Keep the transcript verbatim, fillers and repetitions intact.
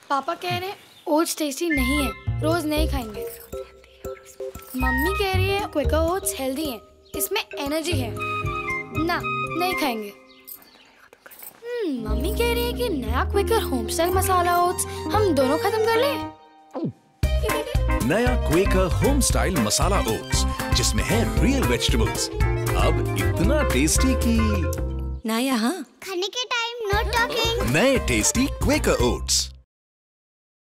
पापा कह रहे हैं ओट्स टेस्टी नहीं है, रोज नहीं खाएंगे। मम्मी कह रही है क्वेकर ओट्स हेल्दी हैं, इसमें एनर्जी है। ना, नहीं खाएंगे। हम्म, मम्मी कह रही है कि नया क्वेकर होमस्टाइल मसाला ओट्स हम दोनों खत्म कर लें। नया क्वेकर होमस्टाइल मसाला ओट्स जिसमें है रियल वेजिटेबल्स, अब इतना टेस्टी कि ना यहाँ खाने के टाइम नो टॉकिंग। नए टेस्टी क्वेकर ओट्स।